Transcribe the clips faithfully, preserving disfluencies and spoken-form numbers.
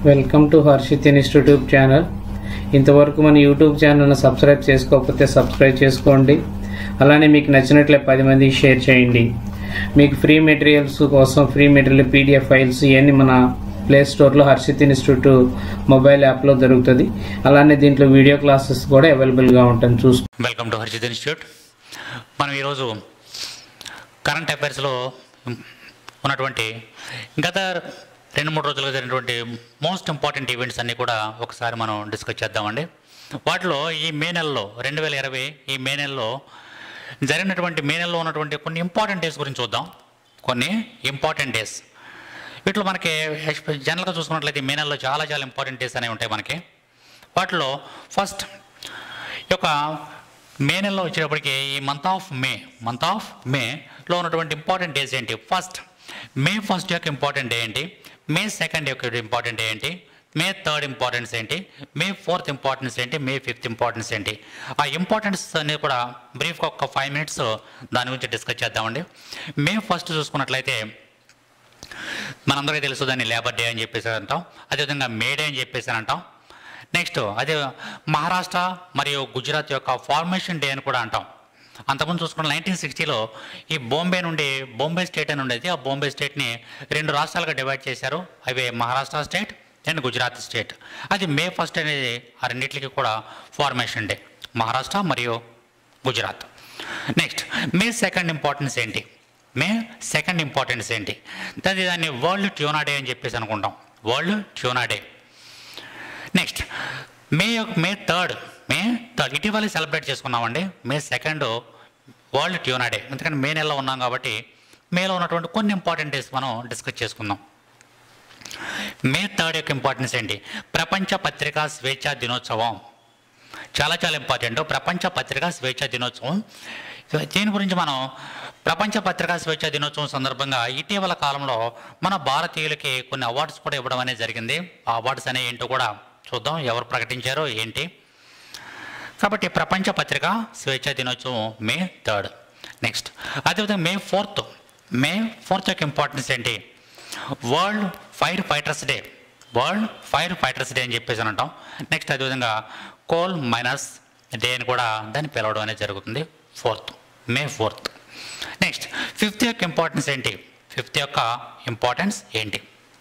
Welcome to Harshit institute YouTube channel. ఇంతవరకు మన YouTube ఛానల్ను సబ్స్క్రైబ్ చేసుకోకపోతే సబ్స్క్రైబ్ చేసుకోండి. అలానే మీకు నచ్చినట్లే పది మందికి షేర్ చేయండి. మీకు ఫ్రీ మెటీరియల్స్ కోసం ఫ్రీ మెటీరియల్ పీడిఎఫ్ ఫైల్స్ ఇవన్నీ మన ప్లే స్టోర్లో హర్షిత్ ఇన్స్టిట్యూట్ మొబైల్ యాప్లో దొరుకుతుంది. అలానే దీంట్లో వీడియో క్లాసెస్ కూడా అవైలబుల్గా ఉంటుంది. చూసుకో. Welcome to Harshit institute. మనం ఈరోజు కరెంట్ అఫైర్స్లో ఉన్నటువంటి గత రెండు మూడు రోజులుగా జరిగినటువంటి మోస్ట్ ఇంపార్టెంట్ ఈవెంట్స్ అన్నీ కూడా ఒకసారి మనం డిస్కస్ చేద్దామండి. వాటిలో ఈ మే నెలలో రెండు వేల ఇరవై ఈ మే నెలలో జరిగినటువంటి మే నెలలో ఉన్నటువంటి కొన్ని ఇంపార్టెంట్ డేస్ గురించి చూద్దాం. కొన్ని ఇంపార్టెంట్ డేస్ వీటిలో మనకి జనరల్గా చూసుకున్నట్లయితే మే నెలలో చాలా చాలా ఇంపార్టెంట్ డేస్ అనేవి ఉంటాయి మనకి. వాటిలో ఫస్ట్ ఈ యొక్క మే నెలలో వచ్చేటప్పటికి ఈ month of May month of మేలో ఉన్నటువంటి ఇంపార్టెంట్ డేస్ ఏంటి? ఫస్ట్ మే ఫస్ట్ యొక్క ఇంపార్టెంట్ డే ఏంటి? మే సెకండ్ యొక్క ఇంపార్టెంట్ డే ఏంటి? మే థర్డ్ ఇంపార్టెన్స్ ఏంటి? మే ఫోర్త్ ఇంపార్టెన్స్ ఏంటి? మే ఫిఫ్త్ ఇంపార్టెన్స్ ఏంటి? ఆ ఇంపార్టెన్స్ అనేది కూడా బ్రీఫ్గా ఒక ఫైవ్ మినిట్స్ దాని గురించి డిస్కస్ చేద్దామండి. మే ఫస్ట్ చూసుకున్నట్లయితే మనందరికీ తెలుసు, దాన్ని లేబర్ డే అని చెప్పేసి అంటాం. అదేవిధంగా మే డే అని చెప్పేసి అంటాం. నెక్స్ట్ అదే మహారాష్ట్ర మరియు గుజరాత్ యొక్క ఫార్మేషన్ డే అని కూడా అంటాం. అంతకుముందు చూసుకున్న నైన్టీన్ సిక్స్టీలో ఈ బాంబే నుండి బాంబే స్టేట్ అని ఉండేది. ఆ బాంబే స్టేట్ని రెండు రాష్ట్రాలుగా డివైడ్ చేశారు. అవి Maharashtra state and Gujarat state. అది మే ఫస్ట్ అనేది ఆ రెండింటికి కూడా ఫార్మేషన్ డే, మహారాష్ట్ర మరియు Gujarat. Next May second importance ఏంటి? మే సెకండ్ ఇంపార్టెన్స్ ఏంటి? దాన్ని దాన్ని వరల్డ్ ట్యూనా డే అని చెప్పేసి అనుకుంటాం. World tuna day. Next May May third May third ఇటీవల సెలబ్రేట్ చేసుకున్నామండి. May second world tuna day. ఎందుకంటే మే నెలలో ఉన్నాం కాబట్టి మేలో ఉన్నటువంటి కొన్ని ఇంపార్టెంట్ డేస్ మనం డిస్కస్ చేసుకుందాం. మే థర్డ్ యొక్క ఇంపార్టెన్స్ ఏంటి? ప్రపంచ పత్రికా స్వేచ్ఛా దినోత్సవం. చాలా చాలా ఇంపార్టెంట్. ప్రపంచ పత్రికా స్వేచ్ఛా దినోత్సవం. దీని గురించి మనం ప్రపంచ పత్రికా స్వేచ్ఛా దినోత్సవం సందర్భంగా ఇటీవల కాలంలో మన భారతీయులకి కొన్ని అవార్డ్స్ కూడా ఇవ్వడం అనేది జరిగింది. ఆ అవార్డ్స్ అనేవి ఏంటో కూడా చూద్దాం, ఎవరు ప్రకటించారో ఏంటి. కాబట్టి ప్రపంచ పత్రికా స్వేచ్ఛా దినోత్సవం మే థర్డ్. నెక్స్ట్ అదేవిధంగా మే ఫోర్త్ మే ఫోర్త్ యొక్క ఇంపార్టెన్స్ ఏంటి? World firefighters day. World firefighters day అని చెప్పేసి అని అంటాం. నెక్స్ట్ అదేవిధంగా కోల్ మైనర్స్ డే అని కూడా దాన్ని పిలవడం అనేది జరుగుతుంది. Fourth May fourth. Next fifth యొక్క ఇంపార్టెన్స్ ఏంటి? ఫిఫ్త్ యొక్క ఇంపార్టెన్స్ ఏంటి?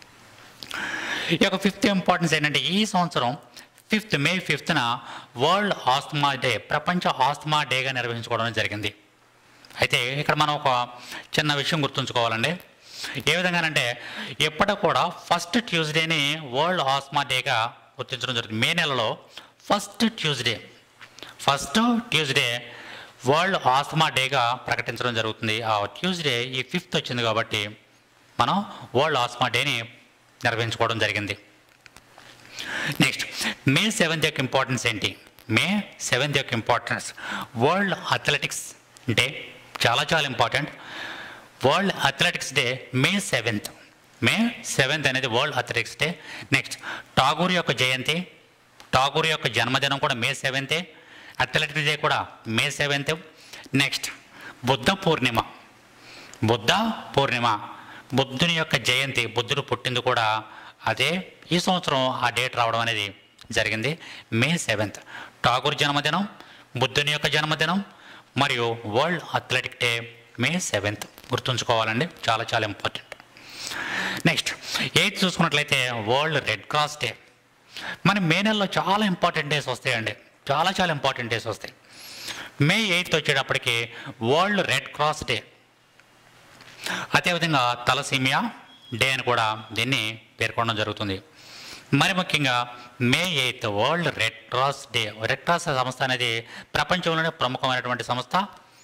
ఈ యొక్క ఫిఫ్త్ ఇంపార్టెన్స్ ఏంటంటే ఈ సంవత్సరం ఫిఫ్త్ మే ఫిఫ్త్న వరల్డ్ ఆస్తమా డే, ప్రపంచ ఆస్తమా డేగా నిర్వహించుకోవడం జరిగింది. అయితే ఇక్కడ మనం ఒక చిన్న విషయం గుర్తుంచుకోవాలండి. ఏ విధంగానంటే ఎప్పటికి కూడా ఫస్ట్ ట్యూస్డేని వరల్డ్ ఆస్తమా డేగా గుర్తించడం జరుగుతుంది. మే నెలలో first Tuesday first Tuesday world asthma డేగా ప్రకటించడం జరుగుతుంది. ఆ ట్యూస్డే ఈ ఫిఫ్త్ వచ్చింది కాబట్టి మనం వరల్డ్ ఆస్తమా డేని నిర్వహించుకోవడం జరిగింది. నెక్స్ట్ మే సెవెంత్ యొక్క ఇంపార్టెన్స్ ఏంటి? మే సెవెంత్ యొక్క ఇంపార్టెన్స్ వరల్డ్ అథ్లెటిక్స్ డే. చాలా చాలా important. World athletics day May seventh. May seventh అనేది world athletics day. Next Tagore యొక్క జయంతి, ఠాగూర్ యొక్క జన్మదినం కూడా మే సెవెంతే. అథ్లెటిక్స్ డే కూడా May seventh. Next Buddha Purnima. Buddha Purnima బుద్ధుని యొక్క జయంతి, బుద్ధుడు పుట్టింది కూడా అదే ఈ సంవత్సరం ఆ డేట్ రావడం అనేది జరిగింది. మే సెవెంత్ ఠాగూర్ జన్మదినం, బుద్ధుని యొక్క జన్మదినం మరియు world athletic day May seventh. గుర్తుంచుకోవాలండి, చాలా చాలా ఇంపార్టెంట్. నెక్స్ట్ ఎయిత్ చూసుకున్నట్లయితే వరల్డ్ రెడ్ క్రాస్ డే. మన మే నెలలో చాలా ఇంపార్టెంట్ డేస్ వస్తాయండి, చాలా చాలా ఇంపార్టెంట్ డేస్ వస్తాయి. మే ఎయిత్ వచ్చేటప్పటికి వరల్డ్ రెడ్ క్రాస్ డే. అదేవిధంగా తలసీమియా డే అని కూడా దీన్ని పేర్కొనడం జరుగుతుంది. మరి ముఖ్యంగా May eighth world red cross day. Red cross సంస్థ అనేది ప్రపంచంలోనే ప్రముఖమైనటువంటి సంస్థ.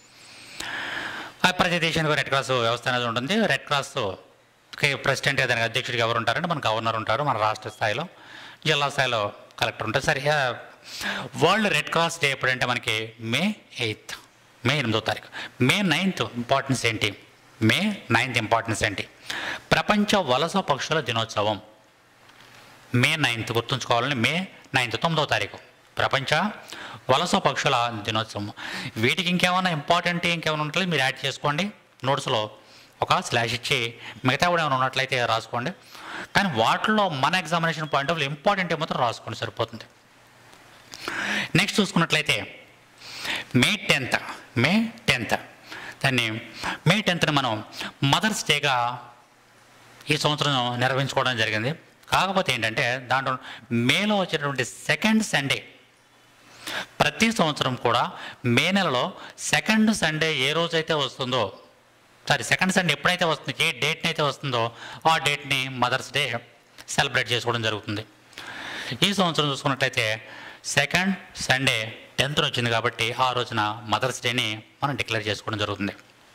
ప్రతి దేశానికి రెడ్ క్రాస్ వ్యవస్థ అనేది ఉంటుంది. రెడ్ క్రాస్ ప్రెసిడెంట్ దానికి అధ్యక్షుడిగా ఎవరు ఉంటారంటే మన గవర్నర్ ఉంటారు, మన రాష్ట్ర స్థాయిలో, జిల్లా స్థాయిలో కలెక్టర్ ఉంటారు. సరే, వరల్డ్ రెడ్ క్రాస్ డే ఎప్పుడంటే మనకి మే ఎయిత్, మే ఎనిమిదో తారీఖు. మే నైన్త్ ఇంపార్టెన్స్ ఏంటి? మే నైన్త్ ఇంపార్టెన్స్ ఏంటి? ప్రపంచ వలస పక్షుల దినోత్సవం. May ninth గుర్తుంచుకోవాలని. మే నైన్త్ తొమ్మిదవ తారీఖు ప్రపంచ వలస పక్షుల దినోత్సవం. వీటికి ఇంకేమైనా ఇంపార్టెంట్ ఇంకేమైనా ఉంటుంది మీరు యాడ్ చేసుకోండి నోట్స్లో. ఒక స్లాష్ ఇచ్చి మిగతా కూడా ఏమైనా ఉన్నట్లయితే రాసుకోండి. కానీ వాటిలో మన examination point of view important మాత్రం రాసుకోండి సరిపోతుంది. నెక్స్ట్ చూసుకున్నట్లయితే మే టెన్త్ మే టెన్త్ దాన్ని మే టెన్త్ని మనం మదర్స్ డేగా ఈ సంవత్సరం నిర్వహించుకోవడం జరిగింది. కాకపోతే ఏంటంటే దాంట్లో మేలో వచ్చేటువంటి సెకండ్ సండే, ప్రతి సంవత్సరం కూడా మే నెలలో సెకండ్ సండే ఏ రోజైతే వస్తుందో, సారీ సెకండ్ సండే ఎప్పుడైతే వస్తుందో, ఏ డేట్ని అయితే వస్తుందో ఆ డేట్ని మదర్స్ డే సెలబ్రేట్ చేసుకోవడం జరుగుతుంది. ఈ సంవత్సరం చూసుకున్నట్లయితే సెకండ్ సండే టెన్త్ వచ్చింది కాబట్టి ఆ రోజున మదర్స్ డేని మనం డిక్లేర్ చేసుకోవడం జరుగుతుంది,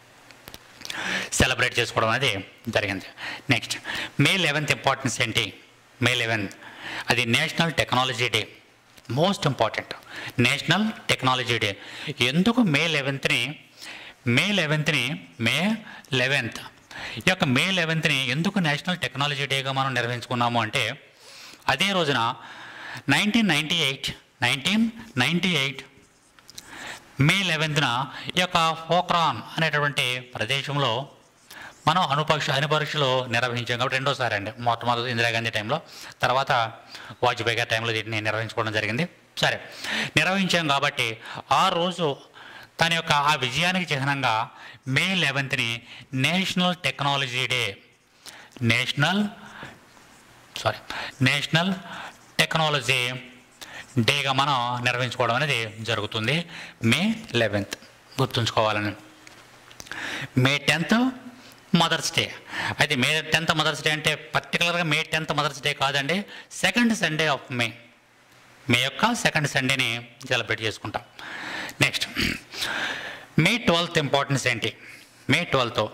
సెలబ్రేట్ చేసుకోవడం అనేది జరిగింది. నెక్స్ట్ మే లెవెన్త్ ఇంపార్టెన్స్ ఏంటి? మే లెవెన్త్ అది national technology day, most important national technology day. ఎందుకు మే లెవెన్త్ని మే లెవెన్త్ని మే లెవెన్త్ ఈ యొక్క మే లెవెన్త్ని ఎందుకు నేషనల్ టెక్నాలజీ డేగా మనం నిర్వహించుకున్నాము అంటే, అదే రోజున nineteen ninety eight nineteen ninety eight May లెవెన్త్న ఈ యొక్క పోఖ్రాన్ అనేటువంటి ప్రదేశంలో మనం అణుపక్ష అణుపరీక్షలు నిర్వహించాం కాబట్టి రెండోసారి అండి. మొట్టమొదటి ఇందిరాగాంధీ టైంలో, తర్వాత వాజ్పేయి గారి టైంలో దీన్ని నిర్వహించుకోవడం జరిగింది. సరే, నిర్వహించాం కాబట్టి ఆ రోజు తన యొక్క ఆ విజయానికి చిహ్నంగా మే లెవెన్త్ని national technology day national sorry national technology డేగా మనం నిర్వహించుకోవడం అనేది జరుగుతుంది. మే లెవెన్త్ గుర్తుంచుకోవాలని. May tenth mother's day. అయితే మే టెన్త్ మదర్స్ డే అంటే పర్టికులర్గా మే టెన్త్ మదర్స్ డే కాదండి, second Sunday of May May యొక్క సెకండ్ సండేని సెలబ్రేట్ చేసుకుంటాం. నెక్స్ట్ మే ట్వెల్త్ ఇంపార్టెన్స్ ఏంటి? మే ట్వెల్త్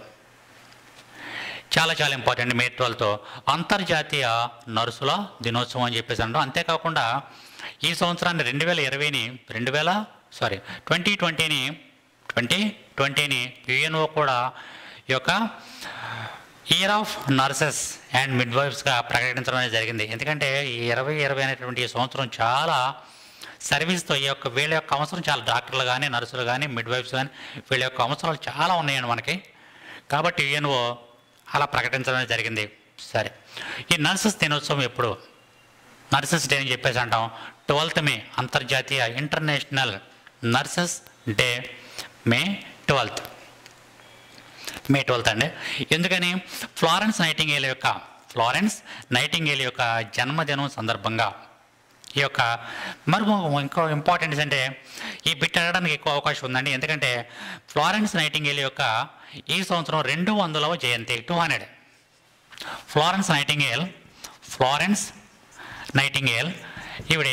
చాలా చాలా ఇంపార్టెంట్. మే ట్వెల్త్ అంతర్జాతీయ నర్సుల దినోత్సవం అని చెప్పేసి అంటాం. అంతేకాకుండా ఈ సంవత్సరాన్ని రెండు వేల ఇరవైని రెండు వేల సారీ ట్వంటీ ట్వంటీని ట్వంటీ ట్వంటీని యుఎన్ఓ కూడా ఈ యొక్క ఇయర్ ఆఫ్ నర్సెస్ అండ్ మిడ్వైఫ్స్గా ప్రకటించడం అనేది జరిగింది. ఎందుకంటే ఈ ఇరవై ఇరవై అనేటువంటి ఈ సంవత్సరం చాలా సర్వీస్తో ఈ యొక్క వీళ్ళ యొక్క అవసరం చాలా, డాక్టర్లు కానీ నర్సులు కానీ మిడ్వైఫ్స్ కానీ వీళ్ళ యొక్క అవసరాలు చాలా ఉన్నాయండి మనకి. కాబట్టి యుఎన్ఓ అలా ప్రకటించడం జరిగింది. సరే, ఈ నర్సెస్ దినోత్సవం ఎప్పుడు? నర్సెస్ డే అని చెప్పేసి అంటాం. ట్వెల్త్ మే అంతర్జాతీయ international nurses day May twelfth May twelfth అండి. ఎందుకని? ఫ్లారెన్స్ నైటింగేల్ యొక్క ఫ్లారెన్స్ నైటింగేల్ యొక్క జన్మదినం సందర్భంగా ఈ యొక్క మరి ఇంకో ఇంపార్టెన్స్ అంటే ఈ బిట్ అడగడానికి ఎక్కువ అవకాశం ఉందండి. ఎందుకంటే ఫ్లారెన్స్ నైటింగేల్ యొక్క ఈ సంవత్సరం రెండు వందలవ జయంతి, two hundred Florence Nightingale Florence Nightingale ఈవిడ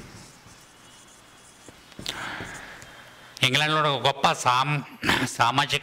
ఇంగ్లాండ్లో గొప్ప సామ్ సామాజిక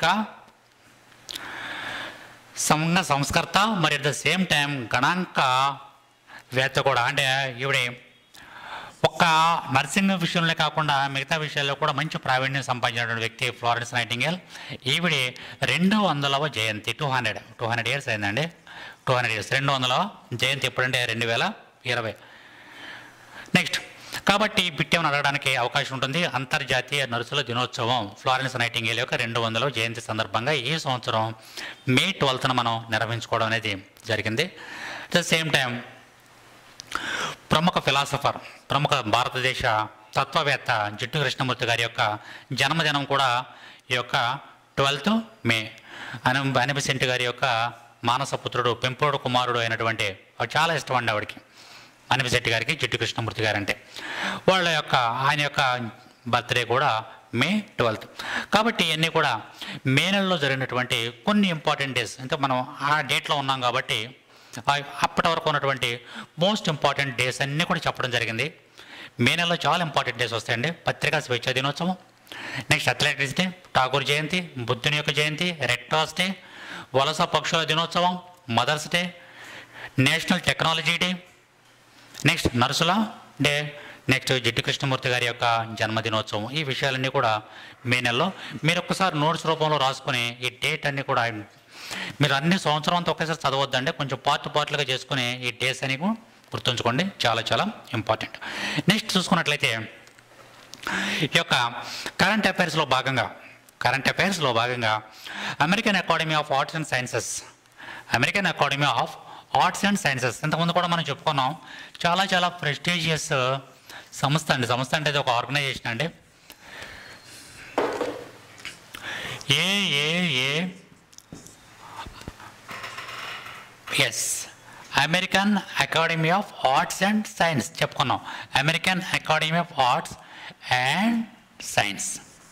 సంఘ సంస్కర్త మరి అట్ ద సేమ్ టైం గణాంక వేత్త కూడా. అంటే ఈవిడ ఒక్క నర్సింగ్ విషయంలో కాకుండా మిగతా విషయాల్లో కూడా మంచి ప్రావీణ్యం సంపాదించినటువంటి వ్యక్తి ఫ్లారెన్స్ నైటింగేల్. ఈవిడ రెండు వందలవ జయంతి, two hundred two hundred years అయిందండి. టూ హండ్రెడ్ ఇయర్స్ రెండు వందలవ జయంతి ఎప్పుడంటే రెండు వేల ఇరవై. నెక్స్ట్ కాబట్టి బిట్టేమని అడగడానికి అవకాశం ఉంటుంది. అంతర్జాతీయ నర్సుల దినోత్సవం ఫ్లారెన్స్ నైటింగేల్ యొక్క రెండు వందల జయంతి సందర్భంగా ఈ సంవత్సరం మే ట్వెల్త్న మనం నిర్వహించుకోవడం అనేది జరిగింది. అట్ ద సేమ్ టైం ప్రముఖ ఫిలాసఫర్ ప్రముఖ భారతదేశ తత్వవేత్త జిడ్డు కృష్ణమూర్తి గారి యొక్క జన్మదినం కూడా ఈ యొక్క ట్వెల్త్ మే. అను అనిబిసెంట్ గారి యొక్క మానసపుత్రుడు పెంపుడు కుమారుడు అయినటువంటి చాలా ఇష్టం అండి ఆవిడకి, అనిబిసెంట్ గారికి జిడ్డు కృష్ణమూర్తి గారు అంటే. వాళ్ళ యొక్క ఆయన యొక్క బర్త్డే కూడా మే ట్వెల్త్. కాబట్టి ఇవన్నీ కూడా మే నెలలో జరిగినటువంటి కొన్ని ఇంపార్టెంట్ డేస్. అంటే మనం ఆ డేట్లో ఉన్నాం కాబట్టి అప్పటి వరకు ఉన్నటువంటి మోస్ట్ ఇంపార్టెంట్ డేస్ అన్నీ కూడా చెప్పడం జరిగింది. మే నెలలో చాలా ఇంపార్టెంట్ డేస్ వస్తాయండి. పత్రికా స్వేచ్ఛా దినోత్సవం, నెక్స్ట్ అథ్లెటిక్స్ డే, ఠాగూర్ జయంతి, బుద్ధుని యొక్క జయంతి, రెడ్ క్రాస్ డే, వలస పక్షుల దినోత్సవం, mother's day, national technology day, next నర్సుల డే, నెక్స్ట్ జిడ్డు కృష్ణమూర్తి గారి యొక్క జన్మదినోత్సవం. ఈ విషయాలన్నీ కూడా మే నెలలో మీరు ఒక్కసారి నోట్స్ రూపంలో రాసుకొని ఈ డేట్ అన్నీ కూడా మీరు అన్ని సంవత్సరం అంతా ఒకేసారి చదవద్దండి, కొంచెం పార్ట్ పార్ట్లుగా చేసుకుని ఈ డేస్ అని గుర్తుంచుకోండి, చాలా చాలా ఇంపార్టెంట్. నెక్స్ట్ చూసుకున్నట్లయితే ఈ యొక్క కరెంట్ అఫైర్స్లో భాగంగా కరెంట్ అఫైర్స్లో భాగంగా American Academy of Arts and Sciences American Academy of Arts and Sciences ఇంతకుముందు కూడా మనం చెప్పుకున్నాం. చాలా చాలా ప్రెస్టీజియస్ సంస్థ అండి. సంస్థ అంటే అది ఒక ఆర్గనైజేషన్ అండి. AAA S American Academy of Arts and Science చెప్పుకున్నాం. American Academy of Arts and Science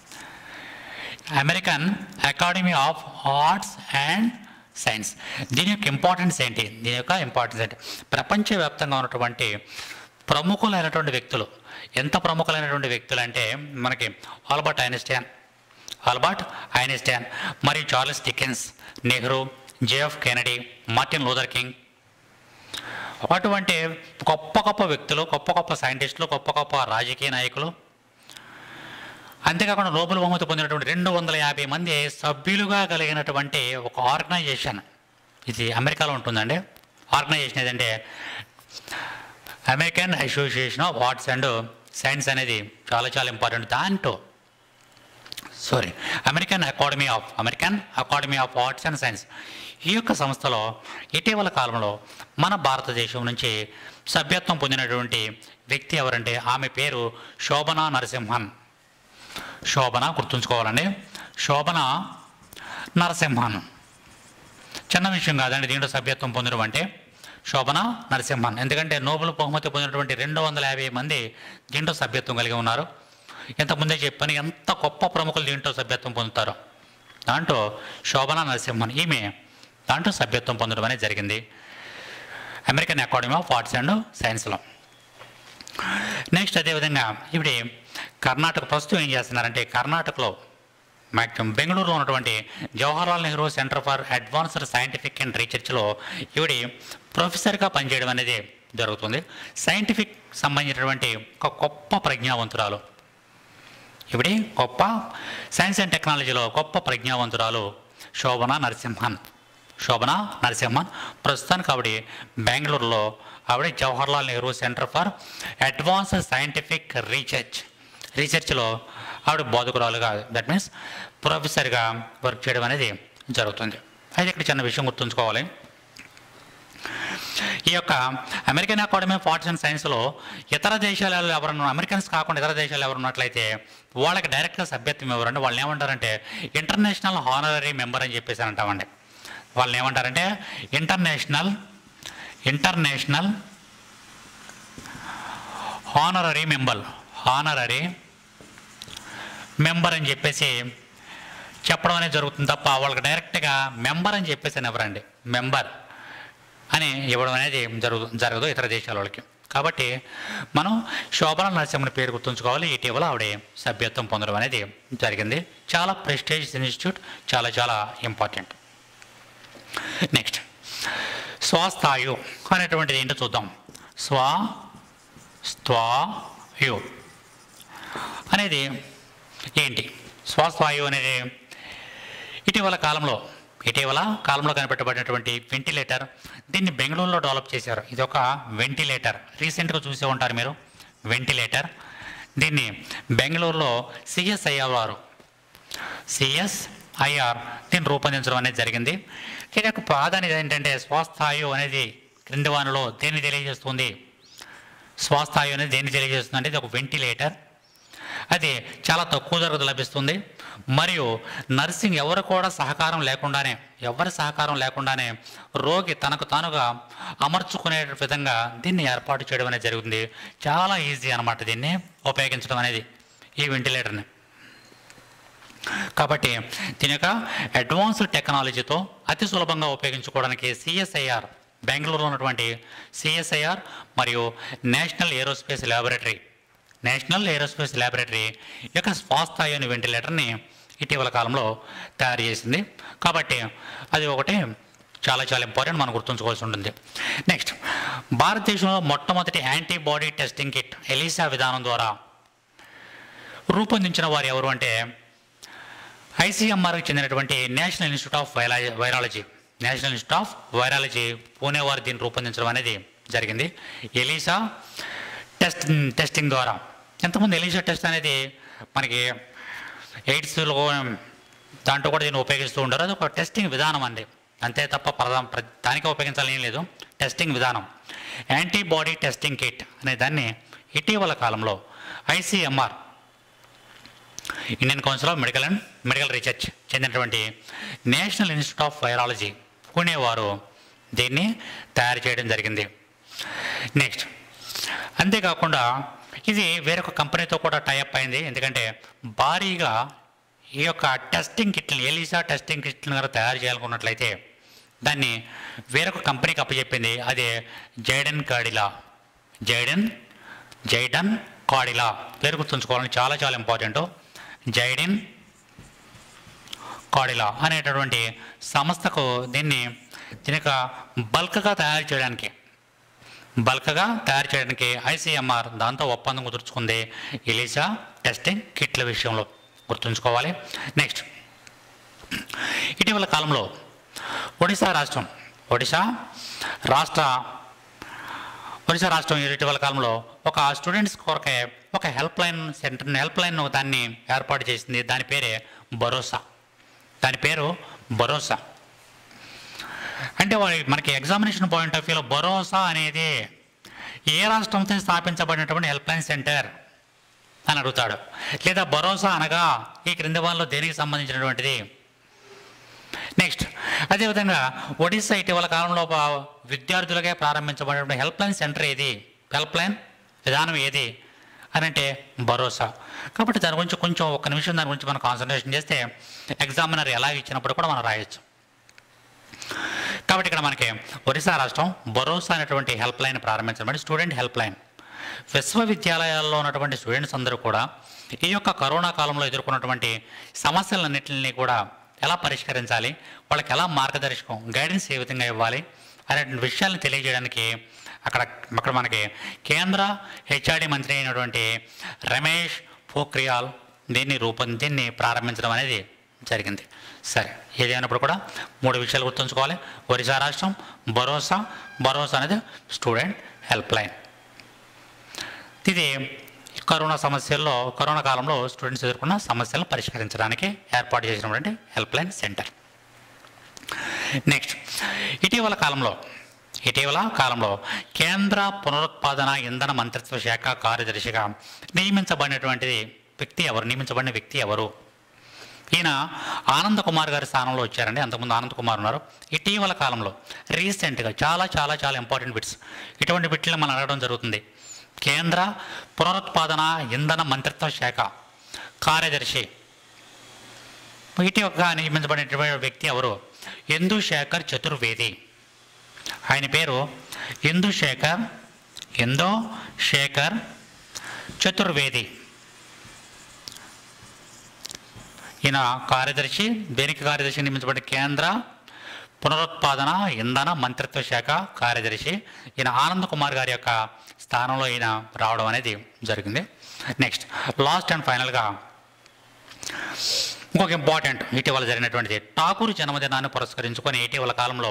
American Academy of Arts and Science. దీని యొక్క ఇంపార్టెన్స్ ఏంటి దీని యొక్క ఇంపార్టెన్స్ ఏంటి ప్రపంచవ్యాప్తంగా ఉన్నటువంటి ప్రముఖులైనటువంటి వ్యక్తులు, ఎంత ప్రముఖులైనటువంటి వ్యక్తులు అంటే మనకి ఆల్బర్ట్ ఐన్స్టైన్ ఆల్బర్ట్ ఐన్స్టైన్ మరియు Charles Dickens, Nehru, JF Kennedy, Martin Luther King, అటువంటి గొప్ప గొప్ప వ్యక్తులు, గొప్ప గొప్ప సైంటిస్టులు, గొప్ప గొప్ప రాజకీయ నాయకులు, అంతేకాకుండా నోబెల్ బహుమతి పొందినటువంటి రెండు వందల యాభై మంది సభ్యులుగా కలిగినటువంటి ఒక ఆర్గనైజేషన్ ఇది అమెరికాలో ఉంటుందండి. ఆర్గనైజేషన్ ఏదంటే American Association of Arts and Science అనేది చాలా చాలా ఇంపార్టెంట్. దాంట్లో sorry American Academy of American Academy of Arts and Science ఈ యొక్క సంస్థలో ఇటీవల కాలంలో మన భారతదేశం నుంచి సభ్యత్వం పొందినటువంటి వ్యక్తి ఎవరంటే ఆమె పేరు శోభనా నరసింహన్. శోభన గుర్తుంచుకోవాలండి, శోభన నరసింహన్. చిన్న విషయం కాదండి దీంట్లో సభ్యత్వం పొందడం అంటే. శోభన నరసింహన్ ఎందుకంటే నోబెల్ బహుమతి పొందినటువంటి రెండు వందల యాభై మంది దీంట్లో సభ్యత్వం కలిగి ఉన్నారు. ఇంతకుముందే చెప్పాను ఎంత గొప్ప ప్రముఖులు దీంట్లో సభ్యత్వం పొందుతారో. దాంట్లో శోభన నరసింహన్ ఈమె దాంట్లో సభ్యత్వం పొందడం అనేది జరిగింది American Academy of Arts and సైన్స్లో. నెక్స్ట్ అదేవిధంగా ఇప్పుడు కర్ణాటక ప్రస్తుతం ఏం చేస్తున్నారంటే కర్ణాటకలో మ్యాక్సిమం బెంగళూరులో ఉన్నటువంటి Jawaharlal Nehru Centre for Advanced Scientific and రీసెర్చ్లో ఈవిడి ప్రొఫెసర్గా పనిచేయడం అనేది జరుగుతుంది. సైంటిఫిక్ సంబంధించినటువంటి ఒక గొప్ప ప్రజ్ఞావంతురాలు ఈవిడి, గొప్ప సైన్స్ అండ్ టెక్నాలజీలో గొప్ప ప్రజ్ఞావంతురాలు శోభనా నరసింహన్. శోభనా నరసింహన్ ప్రస్తుతానికి ఆవిడ బెంగళూరులో ఆవిడ Jawaharlal Nehru Centre for Advanced Scientific Research రీసెర్చ్లో ఆవిడ బోధకురాలుగా దట్ మీన్స్ ప్రొఫెసర్గా వర్క్ చేయడం అనేది జరుగుతుంది. అయితే ఇక్కడ చిన్న విషయం గుర్తుంచుకోవాలి. ఈ యొక్క American Academy of Arts and సైన్స్లో ఇతర దేశాలలో ఎవరన్నా అమెరికన్స్ కాకుండా ఇతర దేశాలు ఎవరు ఉన్నట్లయితే వాళ్ళకి డైరెక్ట్గా సభ్యత్వం ఎవరంటే వాళ్ళని ఏమంటారంటే ఇంటర్నేషనల్ హానరరీ మెంబర్ అని చెప్పేసి అంటామండి. వాళ్ళని ఏమంటారంటే international international honorary member honorary member అని చెప్పేసి చెప్పడం అనేది జరుగుతుంది తప్ప వాళ్ళకి డైరెక్ట్గా మెంబర్ అని చెప్పేసి అని ఎవరండి మెంబర్ అని ఇవ్వడం అనేది జరుగు జరగదు ఇతర దేశాల వాళ్ళకి. కాబట్టి మనం శోభనా నరసింహన్ పేరు గుర్తుంచుకోవాలి. ఇటీవల ఆవిడ సభ్యత్వం పొందడం అనేది జరిగింది. చాలా ప్రెస్టీజియస్ ఇన్స్టిట్యూట్, చాలా చాలా ఇంపార్టెంట్. నెక్స్ట్ స్వస్థాయు అనేటువంటిది ఏంటో చూద్దాం. స్వ స్థాయు అనేది ఏంటి? స్వస్థాయు అనేది ఇటీవల కాలంలో ఇటీవల కాలంలో కనిపెట్టబడినటువంటి వెంటిలేటర్. దీన్ని బెంగళూరులో డెవలప్ చేశారు. ఇది ఒక వెంటిలేటర్, రీసెంట్గా చూసే ఉంటారు మీరు వెంటిలేటర్. దీన్ని బెంగళూరులో సిఎస్ఐఆర్ వారు సిఎస్ఐఆర్ దీన్ని రూపొందించడం అనేది జరిగింది. దీని యొక్క ప్రాధాన్యత ఏంటంటే స్వస్థాయు అనేది క్రింది వానిలో దేన్ని తెలియజేస్తుంది? స్వస్థాయు అనేది దేన్ని తెలియజేస్తుంది అంటే ఇది ఒక వెంటిలేటర్. అది చాలా తక్కువ ధరకు లభిస్తుంది మరియు నర్సింగ్ ఎవరు కూడా సహకారం లేకుండానే ఎవరి సహకారం లేకుండానే రోగి తనకు తానుగా అమర్చుకునే విధంగా దీన్ని ఏర్పాటు చేయడం అనేది జరుగుతుంది. చాలా ఈజీ అన్నమాట దీన్ని ఉపయోగించడం అనేది ఈ వెంటిలేటర్ని. కాబట్టి దీని యొక్క అడ్వాన్స్డ్ టెక్నాలజీతో అతి సులభంగా ఉపయోగించుకోవడానికి సిఎస్ఐఆర్ బెంగళూరులో ఉన్నటువంటి సిఎస్ఐఆర్ మరియు National Aerospace Laboratory National Aerospace Laboratory యొక్క స్వస్థాయు అనే వెంటిలేటర్ని ఇటీవల కాలంలో తయారు చేసింది. కాబట్టి అది ఒకటి చాలా చాలా ఇంపార్టెంట్, మనం గుర్తుంచుకోవాల్సి ఉంటుంది. నెక్స్ట్ భారతదేశంలో మొట్టమొదటి యాంటీబాడీ టెస్టింగ్ కిట్ ఎలీసా విధానం ద్వారా రూపొందించిన వారు ఎవరు అంటే ఐసీఎంఆర్కి చెందినటువంటి నేషనల్ ఇన్స్టిట్యూట్ ఆఫ్ వైరా virology National Institute of Virology Pune వారు దీన్ని రూపొందించడం అనేది జరిగింది. ఎలీసా టెస్ట్ టెస్టింగ్ ద్వారా. ఎంతమంది ఎలీసా టెస్ట్ అనేది మనకి ఎయిడ్స్లో దాంట్లో కూడా దీన్ని ఉపయోగిస్తూ ఉంటారు. అది ఒక టెస్టింగ్ విధానం అండి, అంతే తప్ప ప్రధాన ప్ర- దానికే ఉపయోగించాలని ఏం లేదు. టెస్టింగ్ విధానం యాంటీబాడీ టెస్టింగ్ కిట్ అనే దాన్ని ఇటీవల కాలంలో ICMR Indian Council of Medical and Medical Research చెందినటువంటి National Institute of Virology Pune వారు దీన్ని తయారు చేయడం జరిగింది. నెక్స్ట్ అంతేకాకుండా ఇది వేరొక కంపెనీతో కూడా టైఅప్ అయింది. ఎందుకంటే భారీగా ఈ యొక్క టెస్టింగ్ కిట్లను ఎలిసా టెస్టింగ్ కిట్లను కనుక తయారు చేయాలనుకున్నట్లయితే దాన్ని వేరొక కంపెనీకి అప్పచెప్పింది. అదే జైడెన్ కాడిలా జైడెన్ జైడన్ కాడిలా పేరు గుర్తుంచుకోవాలని చాలా చాలా ఇంపార్టెంట్. జైడెన్ కాడిలా అనేటటువంటి సంస్థకు దీన్ని దీని యొక్క బల్క్గా తయారు చేయడానికి బల్క్గా తయారు చేయడానికి ఐసీఎంఆర్ దాంతో ఒప్పందం కుదుర్చుకుంది ఎలిసా టెస్టింగ్ కిట్ల విషయంలో గుర్తుంచుకోవాలి. నెక్స్ట్ ఇటీవల కాలంలో ఒడిశా రాష్ట్రం ఒడిశా రాష్ట్ర ఒడిశా రాష్ట్రం ఇటీవల కాలంలో ఒక స్టూడెంట్స్ కొరకే ఒక helpline centre helpline దాన్ని ఏర్పాటు చేసింది. దాని పేరే భరోసా. దాని పేరు భరోసా. అంటే వాడి మనకి ఎగ్జామినేషన్ పాయింట్ ఆఫ్ వ్యూలో భరోసా అనేది ఏ రాష్ట్రంతో స్థాపించబడినటువంటి హెల్ప్ లైన్ సెంటర్ అని అడుగుతాడు. లేదా భరోసా అనగా ఈ క్రింది వాళ్ళలో దేనికి సంబంధించినటువంటిది. నెక్స్ట్ అదేవిధంగా ఒడిశా ఇటీవల కాలంలో విద్యార్థులకే ప్రారంభించబడినటువంటి హెల్ప్ లైన్ సెంటర్ ఏది, హెల్ప్ లైన్ విధానం ఏది అని అంటే భరోసా. కాబట్టి దాని గురించి కొంచెం ఒక నిమిషం దాని గురించి మనం కాన్సన్ట్రేషన్ చేస్తే ఎగ్జామినర్ ఎలా ఇచ్చినప్పుడు కూడా మనం రాయొచ్చు. కాబట్టి ఇక్కడ మనకి ఒరిస్సా రాష్ట్రం భరోసా అనేటువంటి హెల్ప్ లైన్ ప్రారంభించబడి స్టూడెంట్ హెల్ప్ లైన్ విశ్వవిద్యాలయాల్లో ఉన్నటువంటి స్టూడెంట్స్ అందరూ కూడా ఈ యొక్క కరోనా కాలంలో ఎదుర్కొన్నటువంటి సమస్యలన్నింటినీ కూడా ఎలా పరిష్కరించాలి, వాళ్ళకి ఎలా మార్గదర్శకం గైడెన్స్ ఏ విధంగా ఇవ్వాలి అనేటువంటి విషయాలను తెలియజేయడానికి అక్కడ అక్కడ మనకి కేంద్ర హెచ్ఆర్డి మంత్రి అయినటువంటి రమేష్ పోఖ్రియాల్ దీన్ని రూపొంది దీన్ని ప్రారంభించడం అనేది జరిగింది. సరే, ఏదైనప్పుడు కూడా మూడు విషయాలు గుర్తుంచుకోవాలి. ఒరిస్సా రాష్ట్రం భరోసా భరోసా అనేది స్టూడెంట్ హెల్ప్ లైన్. ఇది కరోనా సమస్యల్లో కరోనా కాలంలో స్టూడెంట్స్ ఎదుర్కొన్న సమస్యలను పరిష్కరించడానికి ఏర్పాటు చేసినటువంటి హెల్ప్ లైన్ సెంటర్. నెక్స్ట్ ఇటీవల కాలంలో ఇటీవల కాలంలో కేంద్ర పునరుత్పాదన ఇంధన మంత్రిత్వ శాఖ కార్యదర్శిగా నియమించబడినటువంటిది వ్యక్తి ఎవరు నియమించబడిన వ్యక్తి ఎవరు ఈయన ఆనంద్ కుమార్ గారి స్థానంలో వచ్చారండి. అంతకుముందు ఆనంద్ కుమార్ ఉన్నారు. ఇటీవల కాలంలో రీసెంట్గా చాలా చాలా చాలా ఇంపార్టెంట్ బిట్స్ ఇటువంటి బిట్లను మనం అడగడం జరుగుతుంది. కేంద్ర పునరుత్పాదన ఇంధన మంత్రిత్వ శాఖ కార్యదర్శి ఇటీవల నియమించబడినటువంటి వ్యక్తి ఎవరు? ఇందుశేఖర్ చతుర్వేది. ఆయన పేరు ఇందుశేఖర్ ఇందుశేఖర్ చతుర్వేది. ఈయన కార్యదర్శి దేనికి కార్యదర్శి నియమించబడిన కేంద్ర పునరుత్పాదన ఇంధన మంత్రిత్వ శాఖ కార్యదర్శి. ఈయన ఆనంద్ కుమార్ గారి యొక్క స్థానంలో ఈయన రావడం అనేది జరిగింది. నెక్స్ట్ లాస్ట్ అండ్ ఫైనల్గా ఇంకొక ఇంపార్టెంట్ ఇటీవల జరిగినటువంటిది ఠాకూర్ జన్మదినాన్ని పురస్కరించుకొని ఇటీవల కాలంలో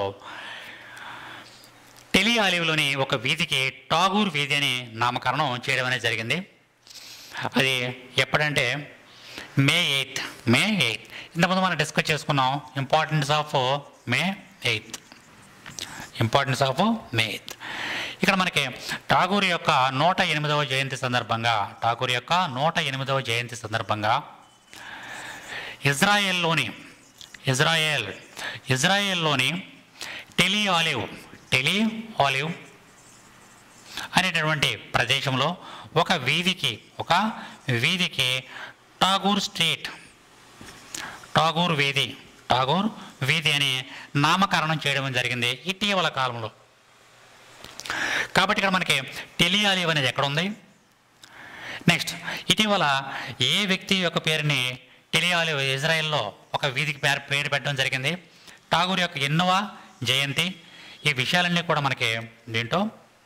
టెలి ఆలివ్లోని ఒక వీధికి ఠాగూర్ వీధి అని నామకరణం చేయడం అనేది జరిగింది. అది ఎప్పుడంటే మే ఎయిత్ మే ఎయిత్ ఇంతకుముందు మనం డిస్కస్ చేసుకున్నాం importance of May eighth importance of May eighth. ఇక్కడ మనకి ఠాగూర్ యొక్క నూట ఎనిమిదవ జయంతి సందర్భంగా ఠాగూర్ యొక్క నూట ఎనిమిదవ జయంతి సందర్భంగా ఇజ్రాయెల్లోని ఇజ్రాయెల్ ఇజ్రాయెల్లోని టెలి ఆలివ్ టెలి ఆలివ్ అనేటటువంటి ప్రదేశంలో ఒక వీధికి ఒక వీధికి ఠాగూర్ స్ట్రీట్ ఠాగూర్ వీధి ఠాగూర్ వీధి అని నామకరణం చేయడం జరిగింది ఇటీవల కాలంలో. కాబట్టి ఇక్కడ మనకి టెలి ఆలివ్ అనేది ఎక్కడ ఉంది? నెక్స్ట్ ఇటీవల ఏ వ్యక్తి యొక్క పేరుని టెలి ఆలివ్ ఇజ్రాయెల్లో ఒక వీధికి పేరు పేరు పెట్టడం జరిగింది. ఠాగూర్ యొక్క ఎన్నవ జయంతి. ఈ విషయాలన్నీ కూడా మనకి దీంట్లో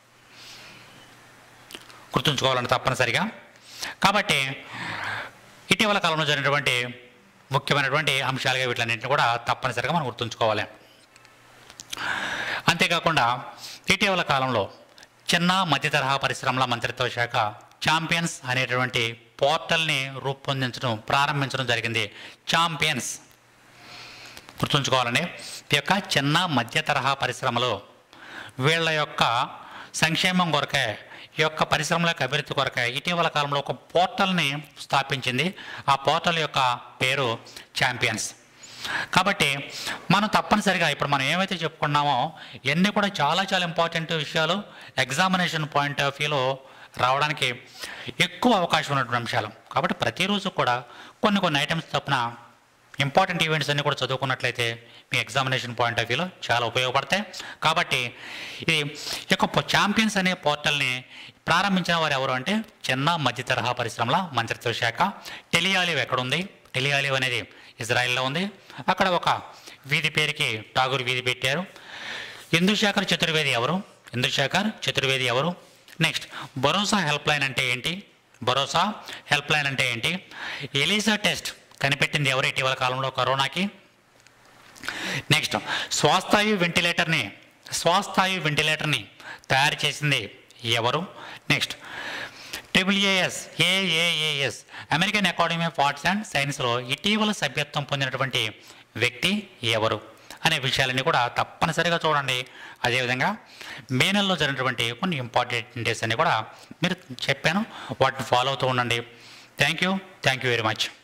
గుర్తుంచుకోవాలంటే తప్పనిసరిగా. కాబట్టి ఇటీవల కాలంలో జరిగినటువంటి ముఖ్యమైనటువంటి అంశాలుగా వీటిలన్నింటినీ కూడా తప్పనిసరిగా మనం గుర్తుంచుకోవాలి. అంతేకాకుండా ఇటీవల కాలంలో చిన్న మధ్య తరహా పరిశ్రమల మంత్రిత్వ శాఖ ఛాంపియన్స్ అనేటువంటి పోర్టల్ని రూపొందించడం ప్రారంభించడం జరిగింది. ఛాంపియన్స్ గుర్తుంచుకోవాలండి. ఈ యొక్క చిన్న మధ్య తరహా పరిశ్రమలు వీళ్ళ యొక్క సంక్షేమం కొరకే, ఈ యొక్క పరిశ్రమల యొక్క అభివృద్ధి కొరకే ఇటీవల కాలంలో ఒక పోర్టల్ని స్థాపించింది. ఆ పోర్టల్ యొక్క పేరు ఛాంపియన్స్. కాబట్టి మనం తప్పనిసరిగా ఇప్పుడు మనం ఏమైతే చెప్పుకున్నామో ఇవన్నీ కూడా చాలా చాలా ఇంపార్టెంట్ విషయాలు, ఎగ్జామినేషన్ పాయింట్ ఆఫ్ వ్యూలో రావడానికి ఎక్కువ అవకాశం ఉన్నటువంటి అంశాలు. కాబట్టి ప్రతిరోజు కూడా కొన్ని కొన్ని ఐటమ్స్ తప్పున ఇంపార్టెంట్ ఈవెంట్స్ అన్నీ కూడా చదువుకున్నట్లయితే మీ ఎగ్జామినేషన్ పాయింట్ ఆఫ్ వ్యూలో చాలా ఉపయోగపడతాయి. కాబట్టి ఇది యొక్క ఛాంపియన్స్ అనే పోర్టల్ని ప్రారంభించిన వారు ఎవరు అంటే చిన్న మధ్య తరహా పరిశ్రమల మంత్రిత్వ శాఖ. టెలియాలివ్ ఎక్కడుంది? టెలియాలివ్ అనేది ఇజ్రాయెల్లో ఉంది. అక్కడ ఒక వీధి పేరుకి ఠాగూర్ వీధి పెట్టారు. ఇందుశేఖర్ చతుర్వేది ఎవరు? ఇందుశేఖర్ చతుర్వేది ఎవరు? నెక్స్ట్, భరోసా హెల్ప్ లైన్ అంటే ఏంటి? భరోసా హెల్ప్ లైన్ అంటే ఏంటి? ఎలీసా టెస్ట్ కనిపెట్టింది ఎవరు ఇటీవల కాలంలో కరోనాకి? నెక్స్ట్, స్వస్థాయి వెంటిలేటర్ని స్వస్థాయి వెంటిలేటర్ని తయారు చేసింది ఎవరు? Next, triple AS AAAS American Academy of Arts and సైన్స్లో ఇటీవల సభ్యత్వం పొందినటువంటి వ్యక్తి ఎవరు అనే విషయాలన్నీ కూడా తప్పనిసరిగా చూడండి. అదేవిధంగా మే నెలలో జరిగినటువంటి కొన్ని ఇంపార్టెంట్ డేస్ అన్ని కూడా మీరు చెప్పాను, వాటిని ఫాలో అవుతూ ఉండండి. Thank you thank you very much.